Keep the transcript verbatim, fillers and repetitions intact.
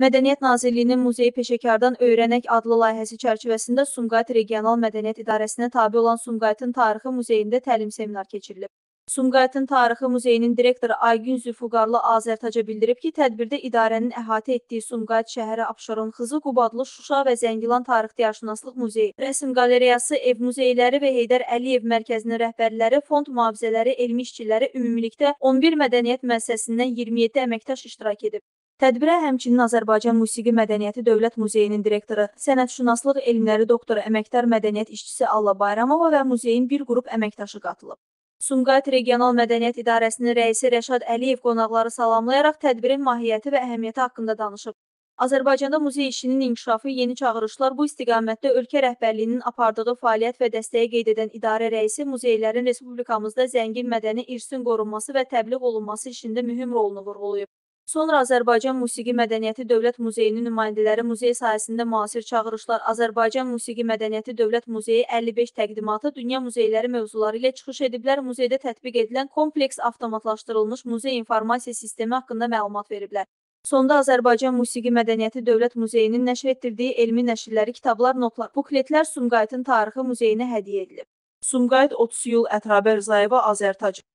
Mədəniyyət Nazirliyinin Muzeyi Peşəkardan Öyrənək adlı layihəsi çərçivəsində Sumqayıt Regional Mədəniyyət İdarəsinə tabe olan Sumqayıtın Tarixi Muzeyində təlim seminar keçirilib. Sumqayıtın Tarixi Muzeyinin direktoru Aygün Zülfüqarlı Azərtaca bildirib ki, tədbirdə idarənin əhatə etdiyi Sumqayıt şəhəri Abşeron, Xızı, Qubadlı, Şuşa və Zəngilan Tarixdiyarşünaslıq Muzeyi, Rəsm Qalereyası, ev muzeyləri və Heydər Əliyev Mərkəzinin rəhbərləri, fond mühafizələri, elmi işçiləri ümumilikdə on bir mədəniyyət müəssisəsindən iyirmi yeddi əməkdaş iştirak edib. Tədbirə həmçinin Azərbaycan Musiqi Mədəniyyəti Dövlət Muzeyinin direktoru, sənətşünaslıq elmləri doktoru, əməkdar mədəniyyət işçisi Alla Bayramova və muzeyin bir qrup əməkdaşı qatılıb. Sumqayıt Regional Mədəniyyət İdarəsinin rəisi Rəşad Əliyev qonaqları salamlayaraq tədbirin mahiyyəti və əhəmiyyəti haqqında danışıb. Azərbaycanda muzey işinin inkişafı, yeni çağırışlar bu istiqamətdə ölkə rəhbərliyinin apardığı fəaliyyət və dəstəyi qeyd edən idarə rəisi muzeylərin respublikamızda zəngin mədəni irsin qorunması və təbliğ olunması işində mühüm rolunu vurğulayıb. Sonra Azərbaycan Musiqi Mədəniyyəti Dövlət Muzeyinin nümayəndələri muzey sahəsində müasir çağırışlar, Azərbaycan Musiqi Mədəniyyəti Dövlət Muzeyi əlli beş təqdimatı, dünya muzeyləri mövzuları ilə çıxış ediblər, muzeydə tətbiq edilən kompleks avtomatlaşdırılmış muzey informasiya sistemi haqqında məlumat veriblər. Sonda Azərbaycan Musiqi Mədəniyyəti Dövlət Muzeyinin nəşr etdirdiyi elmi nəşrləri, kitablar, notlar, bukletlər Sumqayıtın Tarixi Muzeyinə hədiyyə edilib. Sumqayıt otuz iyul Ətrabə Rzayeva Azərtac.